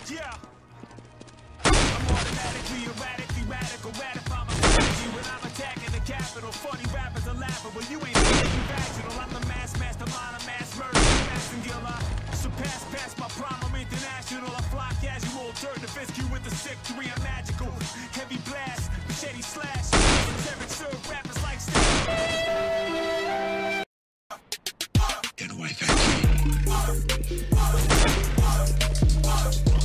Yeah. I'm automatically erratically radical, ratify my strategy when I'm attacking the capital. Funny rappers are laughing, but you ain't thinking factional. I'm the mastermind of mass murder, Jackson Gill. I surpass past my prime, I'm international. I fly casual, turn the fiscue with the sick 3, I'm magical. Heavy blast, machete slash, esoteric serve rappers like In a way, thank you.